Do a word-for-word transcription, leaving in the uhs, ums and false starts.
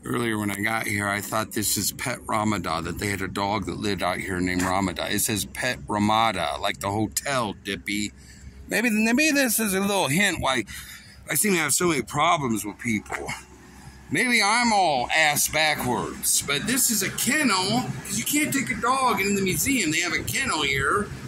Earlier when I got here, I thought this is Pet Ramada, that they had a dog that lived out here named Ramada. It says Pet Ramada, like the hotel, Dippy. Maybe, maybe this is a little hint why I seem to have so many problems with people. Maybe I'm all ass backwards, but this is a kennel, because you can't take a dog in the museum. They have a kennel here.